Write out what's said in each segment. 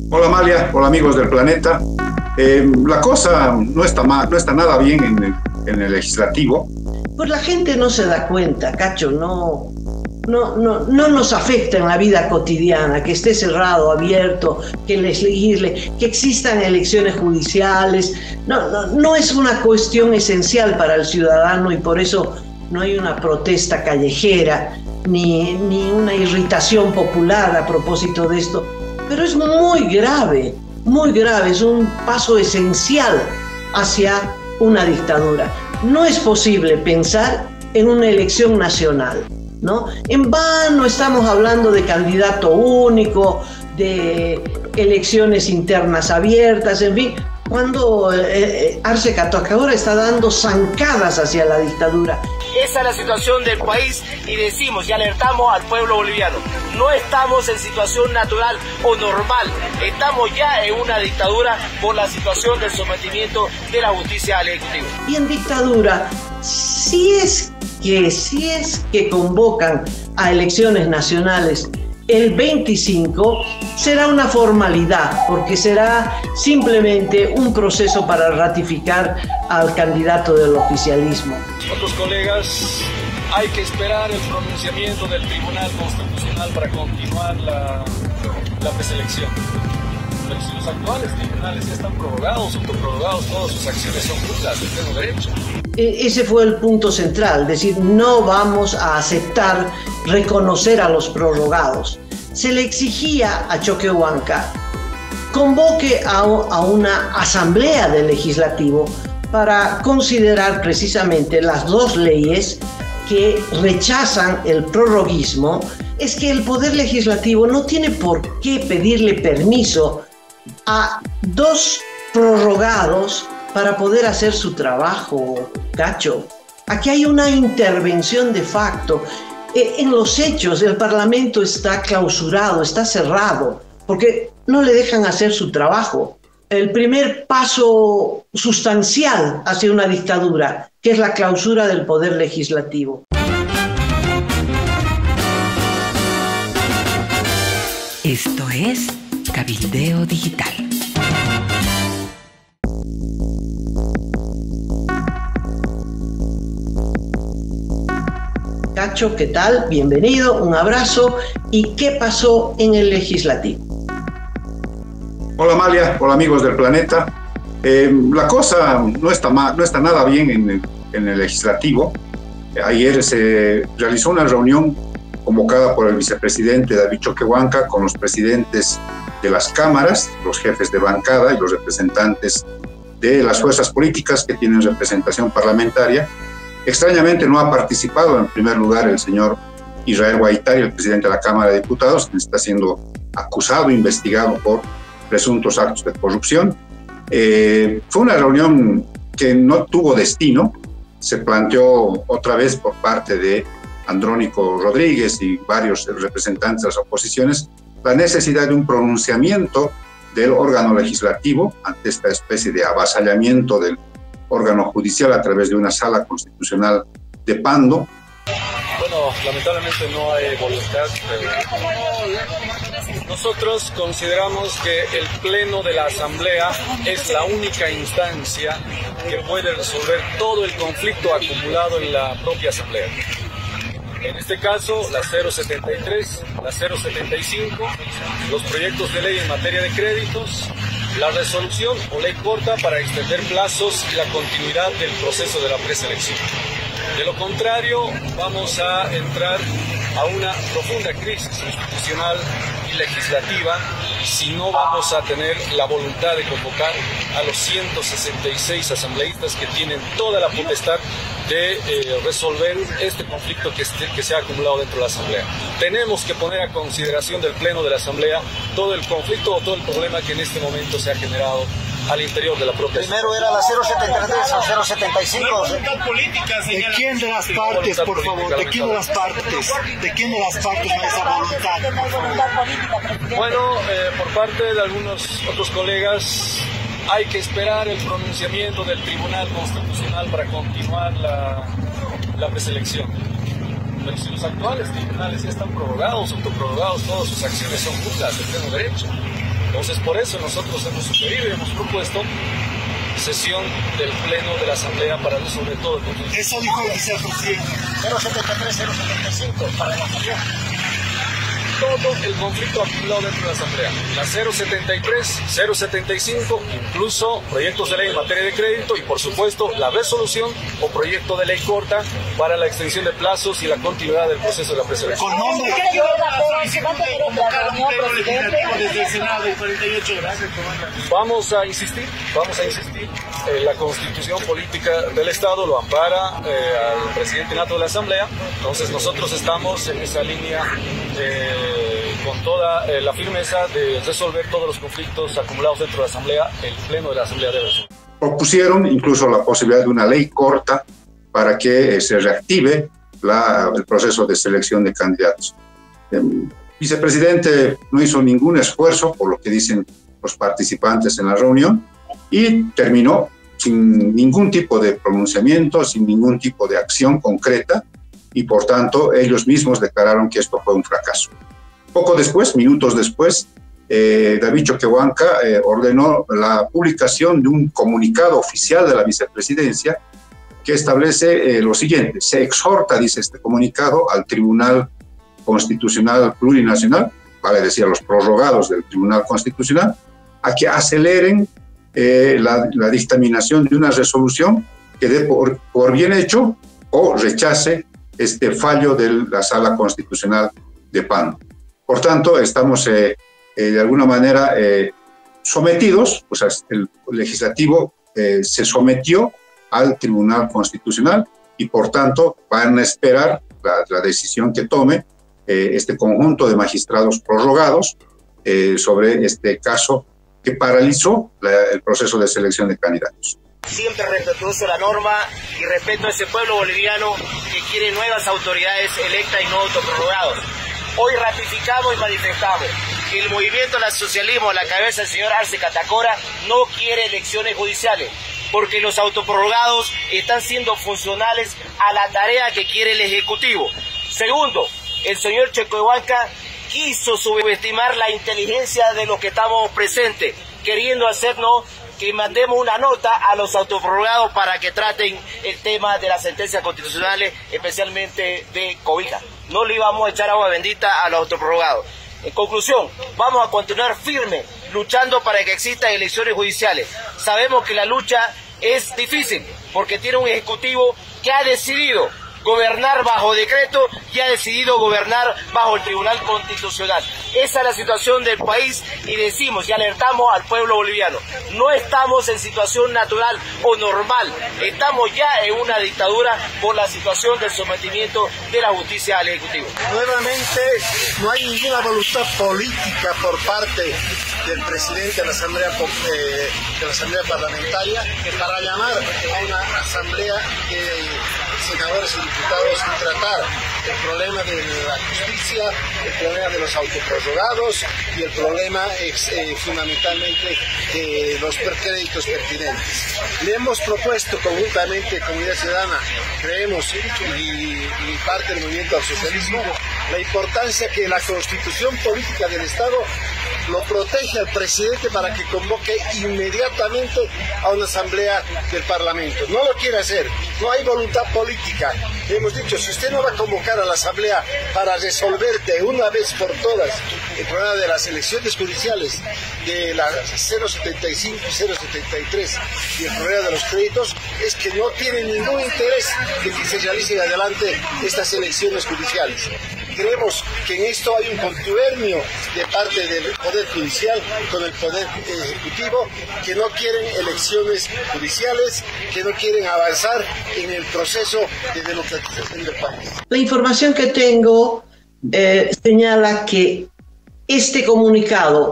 Hola Amalia, hola amigos del planeta. La cosa no está nada bien en el legislativo. Pues la gente no se da cuenta, Cacho, no nos afecta en la vida cotidiana, que esté cerrado, abierto, que legisle, que existan elecciones judiciales. No es una cuestión esencial para el ciudadano y por eso no hay una protesta callejera ni una irritación popular a propósito de esto. Pero es muy grave, es un paso esencial hacia una dictadura. No es posible pensar en una elección nacional, ¿no? En vano estamos hablando de candidato único, de elecciones internas abiertas, en fin, cuando Arce Catacora está dando zancadas hacia la dictadura. Esa es la situación del país y decimos y alertamos al pueblo boliviano. No estamos en situación natural o normal, estamos ya en una dictadura por la situación del sometimiento de la justicia al Ejecutivo. Y en dictadura, si es que convocan a elecciones nacionales el 25, será una formalidad, porque será simplemente un proceso para ratificar al candidato del oficialismo. Otros colegas, hay que esperar el pronunciamiento del Tribunal Constitucional para continuar la preselección. Pero si los actuales tribunales ya están prorrogados, autoprorrogados, todas sus acciones son nulas de pleno derecho. Ese fue el punto central, es decir, no vamos a aceptar reconocer a los prorrogados. Se le exigía a Choquehuanca convoque a una asamblea del legislativo para considerar precisamente las dos leyes que rechazan el prorroguismo. Es que el Poder Legislativo no tiene por qué pedirle permiso a dos prorrogados para poder hacer su trabajo, Cacho. Aquí hay una intervención de facto. En los hechos, el Parlamento está clausurado, está cerrado, porque no le dejan hacer su trabajo. El primer paso sustancial hacia una dictadura, que es la clausura del Poder Legislativo. Esto es Cabildeo Digital. Cacho, ¿qué tal? Bienvenido, un abrazo. ¿Y qué pasó en el legislativo? Hola Amalia, hola amigos del planeta. La cosa no está nada bien en el legislativo. Ayer se realizó una reunión convocada por el vicepresidente David Choquehuanca con los presidentes de las cámaras, los jefes de bancada y los representantes de las fuerzas políticas que tienen representación parlamentaria. Extrañamente no ha participado en primer lugar el señor Israel Guaitari, el presidente de la Cámara de Diputados, quien está siendo acusado, investigado por presuntos actos de corrupción. Fue una reunión que no tuvo destino. Se planteó otra vez por parte de Andrónico Rodríguez y varios representantes de las oposiciones la necesidad de un pronunciamiento del órgano legislativo ante esta especie de avasallamiento del órgano judicial a través de una sala constitucional de Pando. Bueno, lamentablemente no hay voluntad, pero nosotros consideramos que el Pleno de la Asamblea es la única instancia que puede resolver todo el conflicto acumulado en la propia Asamblea. En este caso, la 073, la 075, los proyectos de ley en materia de créditos, la resolución o ley corta para extender plazos y la continuidad del proceso de la preselección. De lo contrario, vamos a entrar a una profunda crisis institucional y legislativa si no vamos a tener la voluntad de convocar a los 166 asambleístas que tienen toda la potestad de resolver este conflicto que se ha acumulado dentro de la Asamblea. Tenemos que poner a consideración del Pleno de la Asamblea todo el conflicto o todo el problema que en este momento se ha generado al interior de la propia. Primero era la 073 o 075. ¿De quién de las partes, por favor? ¿De quién de las partes? ¿De quién de las partes hay esa voluntad? Bueno, por parte de algunos otros colegas, hay que esperar el pronunciamiento del Tribunal Constitucional para continuar la preselección. Pero si los actuales tribunales ya están prorrogados, autoprorrogados, todas sus acciones son nulas de pleno derecho. Entonces, por eso nosotros hemos sugerido y hemos propuesto sesión del Pleno de la Asamblea para resolver todo el conflicto. Eso dijo el vicepresidente. 073, 075 para la Asamblea. Todo el conflicto acumulado dentro de la Asamblea. La 073, 075, incluso proyectos de ley en materia de crédito y, por supuesto, la resolución o proyecto de ley corta para la extensión de plazos y la continuidad del proceso de la preselección. Con nombre desde el Senado y 48 horas. Vamos a insistir. La Constitución Política del Estado lo ampara al presidente nato de la Asamblea. Entonces nosotros estamos en esa línea con toda la firmeza de resolver todos los conflictos acumulados dentro de la Asamblea. El Pleno de la Asamblea debe resolver. Propusieron incluso la posibilidad de una ley corta para que se reactive el proceso de selección de candidatos. El vicepresidente no hizo ningún esfuerzo, por lo que dicen los participantes en la reunión, y terminó sin ningún tipo de pronunciamiento, sin ningún tipo de acción concreta, y por tanto ellos mismos declararon que esto fue un fracaso. Poco después, minutos después, David Choquehuanca ordenó la publicación de un comunicado oficial de la vicepresidencia que establece lo siguiente: se exhorta, dice este comunicado, al Tribunal Constitucional Plurinacional, vale decir a los prorrogados del Tribunal Constitucional, a que aceleren la dictaminación de una resolución que dé por bien hecho o rechace este fallo de la Sala Constitucional de Pando. Por tanto, estamos de alguna manera sometidos, pues el legislativo se sometió al Tribunal Constitucional y por tanto van a esperar la decisión que tome este conjunto de magistrados prorrogados sobre este caso que paralizó el proceso de selección de candidatos. Siempre respetuoso de la norma y respeto a ese pueblo boliviano que quiere nuevas autoridades electas y no autoprorrogados. Hoy ratificamos y manifestamos que el movimiento del socialismo a la cabeza del señor Arce Catacora no quiere elecciones judiciales, porque los autoprorrogados están siendo funcionales a la tarea que quiere el Ejecutivo. Segundo, el señor Choquehuanca quiso subestimar la inteligencia de los que estamos presentes, queriendo hacernos que mandemos una nota a los autoprorrogados para que traten el tema de las sentencias constitucionales, especialmente de Cobija. No le íbamos a echar agua bendita a los autoprorrogados. En conclusión, vamos a continuar firmes, luchando para que existan elecciones judiciales. Sabemos que la lucha es difícil, porque tiene un ejecutivo que ha decidido gobernar bajo decreto y ha decidido gobernar bajo el Tribunal Constitucional. Esa es la situación del país y decimos y alertamos al pueblo boliviano. No estamos en situación natural o normal, estamos ya en una dictadura por la situación del sometimiento de la justicia al Ejecutivo. Nuevamente, no hay ninguna voluntad política por parte del presidente de la Asamblea Parlamentaria para llamar a una asamblea de senadores y diputados y tratar el problema de la justicia, el problema de los autoprorrogados y el problema fundamentalmente de los créditos pertinentes. Le hemos propuesto conjuntamente, Comunidad Ciudadana, creemos, y parte del movimiento al socialismo, la importancia que la Constitución Política del Estado lo protege al presidente para que convoque inmediatamente a una asamblea del Parlamento. No lo quiere hacer, no hay voluntad política. Le hemos dicho, si usted no va a convocar a la asamblea para resolver de una vez por todas el problema de las elecciones judiciales, de la 075 y 073 y el problema de los créditos, es que no tiene ningún interés de que se realicen adelante estas elecciones judiciales. Creemos que en esto hay un contubernio de parte del Poder Judicial con el Poder Ejecutivo, que no quieren elecciones judiciales, que no quieren avanzar en el proceso de democratización del país. La información que tengo señala que este comunicado,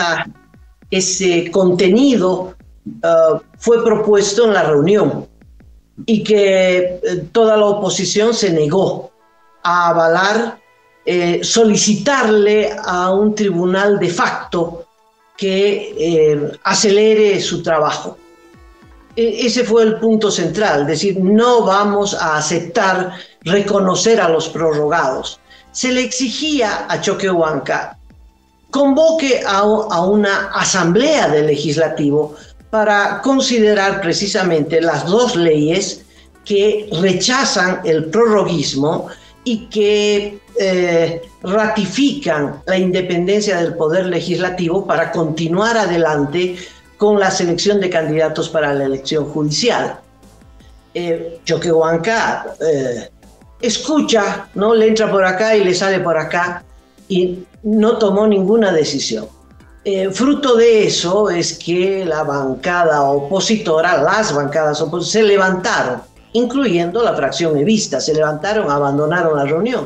ese contenido fue propuesto en la reunión y que toda la oposición se negó a avalar, solicitarle a un tribunal de facto que acelere su trabajo. Ese fue el punto central, es decir, no vamos a aceptar reconocer a los prorrogados. Se le exigía a Choquehuanca convoque a una asamblea del legislativo para considerar precisamente las dos leyes que rechazan el prorroguismo y que ratifican la independencia del poder legislativo para continuar adelante con la selección de candidatos para la elección judicial. Choquehuanca escucha, ¿no? Le entra por acá y le sale por acá y no tomó ninguna decisión. Fruto de eso es que la bancada opositora, las bancadas opositoras, se levantaron, incluyendo la fracción evista, se levantaron, abandonaron la reunión.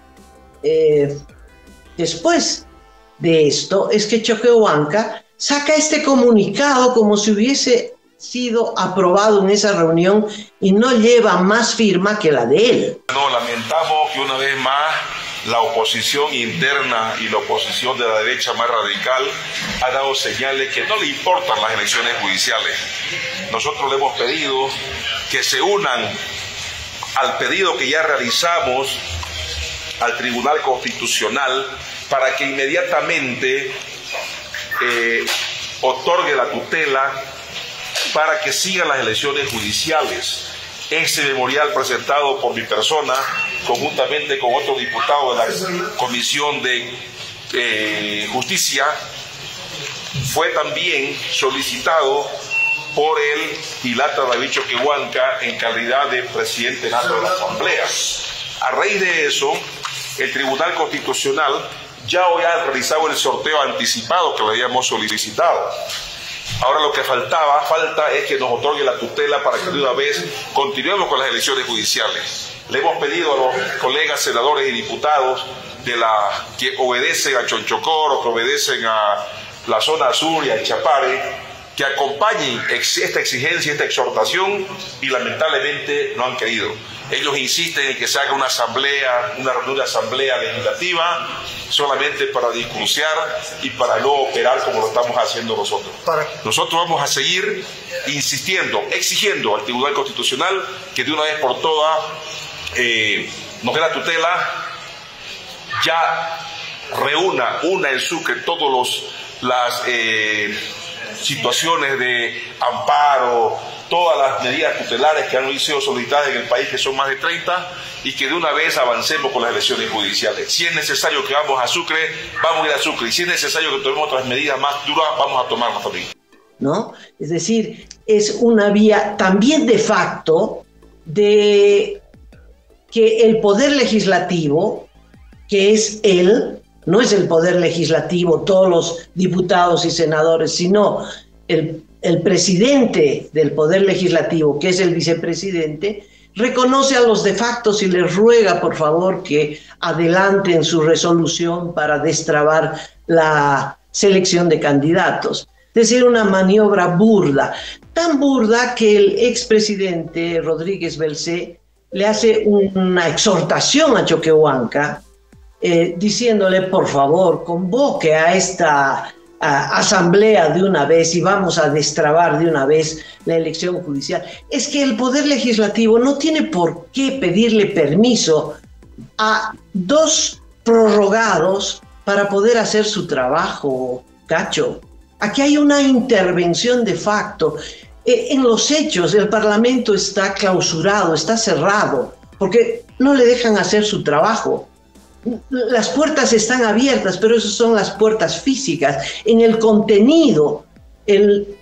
Después de esto es que Choquehuanca saca este comunicado como si hubiese sido aprobado en esa reunión y no lleva más firma que la de él. No, lamentamos que una vez más la oposición interna y la oposición de la derecha más radical ha dado señales que no le importan las elecciones judiciales. Nosotros le hemos pedido que se unan al pedido que ya realizamos al Tribunal Constitucional para que inmediatamente otorgue la tutela para que sigan las elecciones judiciales. Ese memorial presentado por mi persona, conjuntamente con otro diputado de la Comisión de Justicia, fue también solicitado por el Pilata David Choquehuanca en calidad de presidente nato de la Asamblea. A raíz de eso, el Tribunal Constitucional ya hoy ha realizado el sorteo anticipado que le habíamos solicitado. Ahora lo que falta es que nos otorgue la tutela para que de una vez continuemos con las elecciones judiciales. Le hemos pedido a los colegas senadores y diputados que obedecen a Chonchocoro, que obedecen a la zona sur y a Chapare, que acompañen esta exigencia, esta exhortación, y lamentablemente no han querido. Ellos insisten en que se haga una reunión de asamblea legislativa solamente para discursear y para no operar como lo estamos haciendo nosotros. Nosotros vamos a seguir insistiendo, exigiendo al Tribunal Constitucional que de una vez por todas nos dé la tutela, ya una en Sucre todas las situaciones de amparo, todas las medidas tutelares que han sido solicitadas en el país, que son más de 30, y que de una vez avancemos con las elecciones judiciales. Si es necesario que vamos a Sucre, vamos a ir a Sucre, y si es necesario que tomemos otras medidas más duras, vamos a tomarlas también. ¿No? Es decir, es una vía también de facto de que el poder legislativo, que es él, no es el poder legislativo, todos los diputados y senadores, sino el presidente del poder legislativo, que es el vicepresidente, reconoce a los de factos y les ruega, por favor, que adelanten su resolución para destrabar la selección de candidatos. Es decir, una maniobra burda, tan burda que el expresidente Rodríguez Belcé le hace una exhortación a Choquehuanca, diciéndole, por favor, convoque a esta asamblea de una vez y vamos a destrabar de una vez la elección judicial. Es que el Poder Legislativo no tiene por qué pedirle permiso a dos prorrogados para poder hacer su trabajo, Cacho. Aquí hay una intervención de facto. En los hechos, el Parlamento está clausurado, está cerrado, porque no le dejan hacer su trabajo. Las puertas están abiertas, pero esas son las puertas físicas. En el contenido, el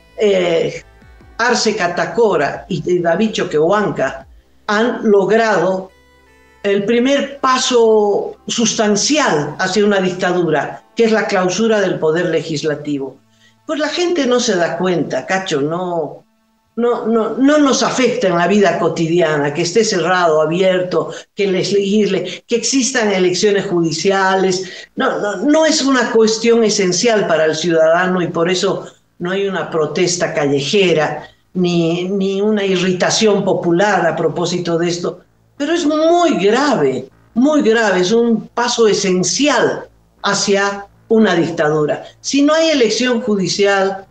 Arce Catacora y David Choquehuanca han logrado el primer paso sustancial hacia una dictadura, que es la clausura del poder legislativo. Pues la gente no se da cuenta, Cacho, no nos afecta en la vida cotidiana, que esté cerrado, abierto, que legisle, que existan elecciones judiciales. No es una cuestión esencial para el ciudadano y por eso no hay una protesta callejera ni una irritación popular a propósito de esto. Pero es muy grave, es un paso esencial hacia una dictadura. Si no hay elección judicial,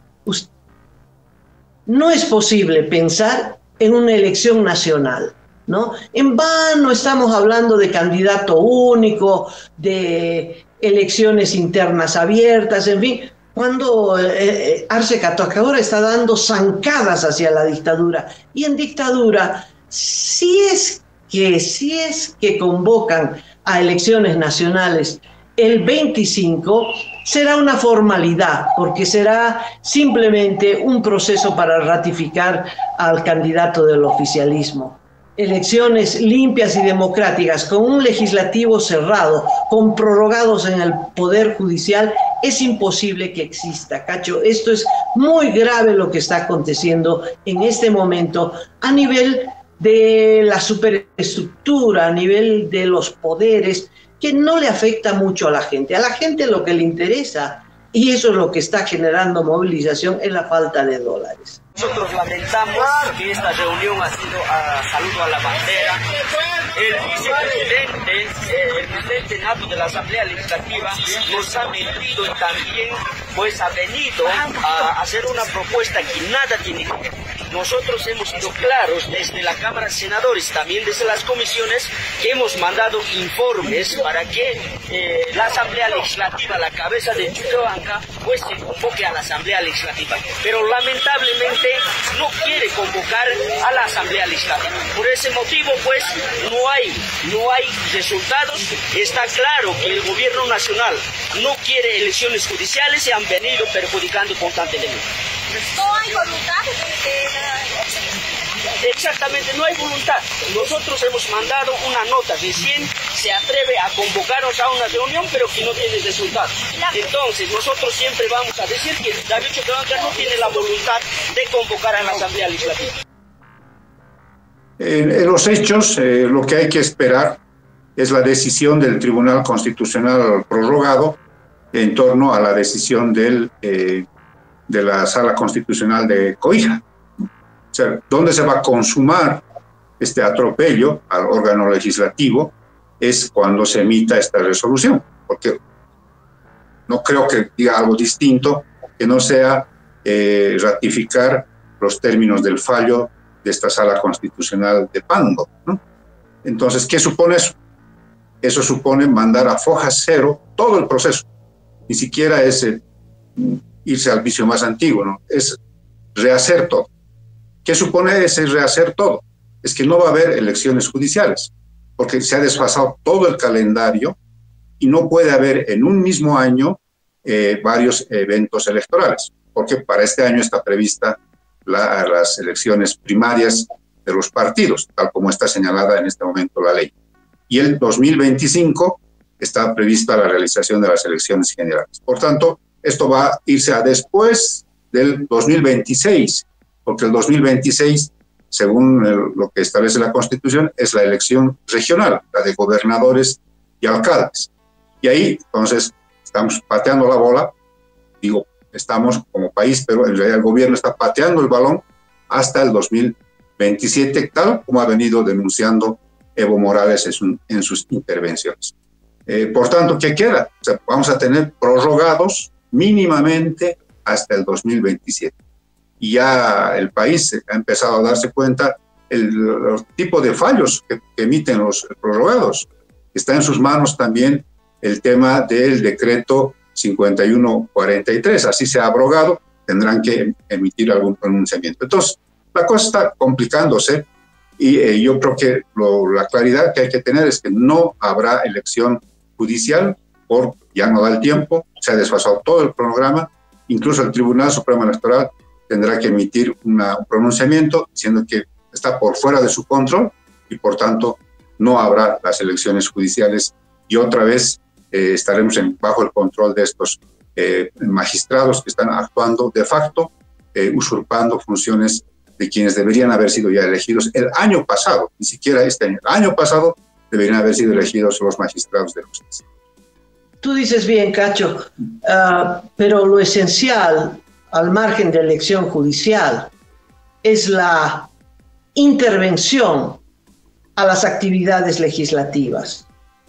no es posible pensar en una elección nacional, ¿no? En vano estamos hablando de candidato único, de elecciones internas abiertas, en fin, cuando Arce Catacora está dando zancadas hacia la dictadura. Y en dictadura, si es que convocan a elecciones nacionales el 25, será una formalidad, porque será simplemente un proceso para ratificar al candidato del oficialismo. Elecciones limpias y democráticas, con un legislativo cerrado, con prorrogados en el Poder Judicial, es imposible que exista, Cacho. Esto es muy grave lo que está aconteciendo en este momento a nivel de la superestructura, a nivel de los poderes, que no le afecta mucho a la gente. A la gente lo que le interesa, y eso es lo que está generando movilización, es la falta de dólares. Nosotros lamentamos que esta reunión ha sido a saludo a la bandera. El presidente nato de la Asamblea Legislativa nos ha mentido y también pues ha venido a hacer una propuesta que nada tiene que ver. Nosotros hemos sido claros desde la Cámara de Senadores, también desde las comisiones, que hemos mandado informes para que la Asamblea Legislativa, la cabeza de Choquehuanca, pues se convoque a la Asamblea Legislativa. Pero lamentablemente no quiere convocar a la Asamblea Legislativa. Por ese motivo, pues, no hay resultados. Está claro que el gobierno nacional no quiere elecciones judiciales y han venido perjudicando constantemente. No hay voluntad Exactamente, no hay voluntad. Nosotros hemos mandado una nota, recién se atreve a convocarnos a una reunión, pero que no tiene resultados. Entonces, nosotros siempre vamos a decir que David Choquehuanca no tiene la voluntad de convocar a la Asamblea Legislativa. En los hechos, lo que hay que esperar es la decisión del Tribunal Constitucional prorrogado en torno a la decisión de la Sala Constitucional de Coija. O sea, ¿dónde se va a consumar este atropello al órgano legislativo? Es cuando se emita esta resolución, porque no creo que diga algo distinto que no sea ratificar los términos del fallo de esta Sala Constitucional de Pando, ¿no? Entonces, ¿qué supone eso? Eso supone mandar a foja cero todo el proceso. Ni siquiera es irse al vicio más antiguo, ¿no? Es rehacer todo. ¿Qué supone ese rehacer todo? Es que no va a haber elecciones judiciales, porque se ha desfasado todo el calendario y no puede haber en un mismo año varios eventos electorales, porque para este año está prevista las elecciones primarias de los partidos, tal como está señalada en este momento la ley. Y el 2025 está prevista la realización de las elecciones generales. Por tanto, esto va a irse a después del 2026, porque el 2026, según lo que establece la Constitución, es la elección regional, la de gobernadores y alcaldes. Y ahí, entonces, estamos pateando la bola, digo, estamos como país, pero en realidad el gobierno está pateando el balón hasta el 2027, tal como ha venido denunciando Evo Morales en sus intervenciones. Por tanto, ¿qué queda? O sea, vamos a tener prorrogados mínimamente hasta el 2027. Y ya el país ha empezado a darse cuenta el tipo de fallos que emiten los prorrogados. Está en sus manos también el tema del decreto 5143. Así se ha abrogado, tendrán que emitir algún pronunciamiento. Entonces, la cosa está complicándose y yo creo que la claridad que hay que tener es que no habrá elección judicial, porque ya no da el tiempo, se ha desfasado todo el programa, incluso el Tribunal Supremo Electoral tendrá que emitir un pronunciamiento diciendo que está por fuera de su control y por tanto no habrá las elecciones judiciales y otra vez estaremos bajo el control de estos magistrados que están actuando de facto, usurpando funciones de quienes deberían haber sido ya elegidos el año pasado, ni siquiera este año, el año pasado deberían haber sido elegidos los magistrados de justicia. Tú dices bien, Cacho, pero lo esencial, al margen de elección judicial, es la intervención a las actividades legislativas.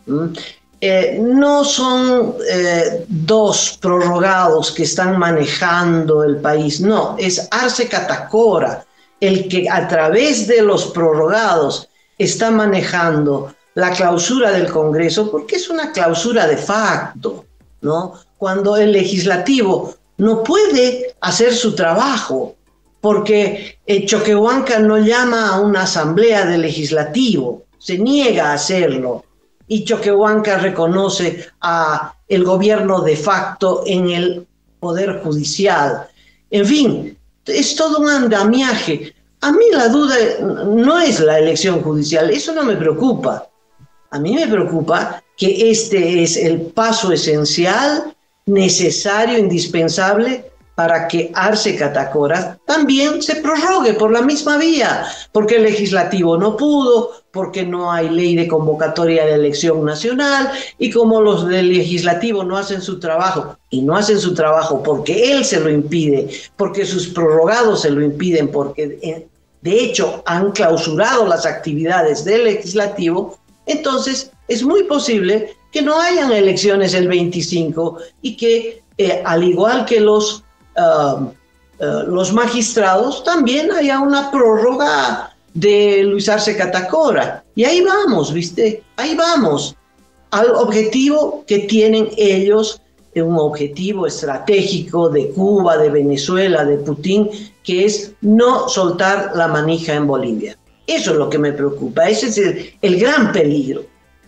No son dos prorrogados que están manejando el país, no, es Arce Catacora el que a través de los prorrogados está manejando la clausura del Congreso, porque es una clausura de facto. ¿no? Cuando el legislativo no puede hacer su trabajo, porque Choquehuanca no llama a una asamblea de legislativo, se niega a hacerlo, y Choquehuanca reconoce a el gobierno de facto en el Poder Judicial. En fin, es todo un andamiaje. A mí la duda no es la elección judicial, eso no me preocupa. A mí me preocupa que este es el paso esencial, necesario, indispensable para que Arce Catacora también se prorrogue por la misma vía, porque el legislativo no pudo, porque no hay ley de convocatoria de elección nacional, y como los del legislativo no hacen su trabajo, y no hacen su trabajo porque él se lo impide, porque sus prorrogados se lo impiden, porque de hecho han clausurado las actividades del legislativo, entonces es muy posible que no hayan elecciones el 25 y que al igual que los magistrados también haya una prórroga de Luis Arce Catacora. Y ahí vamos, ¿viste? Ahí vamos al objetivo que tienen ellos, un objetivo estratégico de Cuba, de Venezuela, de Putin, que es no soltar la manija en Bolivia. Eso es lo que me preocupa, ese es el gran peligro.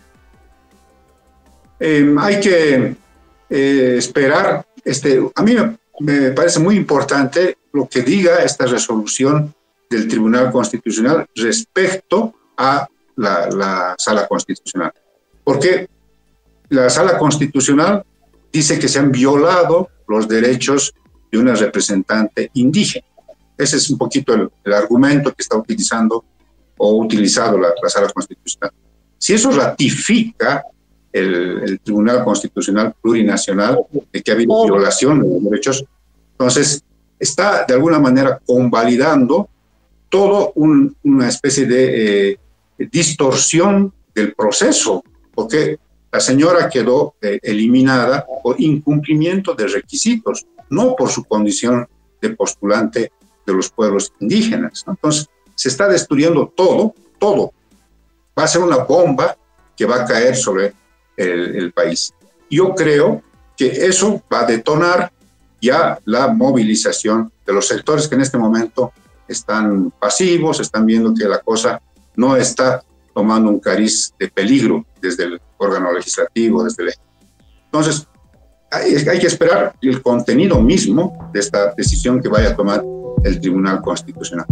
Hay que esperar. A mí me parece muy importante lo que diga esta resolución del Tribunal Constitucional respecto a la Sala Constitucional. Porque la Sala Constitucional dice que se han violado los derechos de una representante indígena. Ese es un poquito el argumento que está utilizando o utilizado la Sala Constitucional. Si eso ratifica el Tribunal Constitucional Plurinacional de que ha habido violación de los derechos, entonces está de alguna manera convalidando todo una especie de distorsión del proceso, porque la señora quedó eliminada por incumplimiento de requisitos, no por su condición de postulante de los pueblos indígenas, ¿no? Entonces se está destruyendo todo. Va a ser una bomba que va a caer sobre el país. Yo creo que eso va a detonar ya la movilización de los sectores que en este momento están pasivos, están viendo que la cosa no está tomando un cariz de peligro desde el órgano legislativo, desde el... Entonces, hay que esperar el contenido mismo de esta decisión que vaya a tomar el Tribunal Constitucional.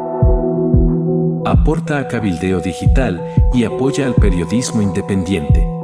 Aporta a Cabildeo Digital y apoya al periodismo independiente.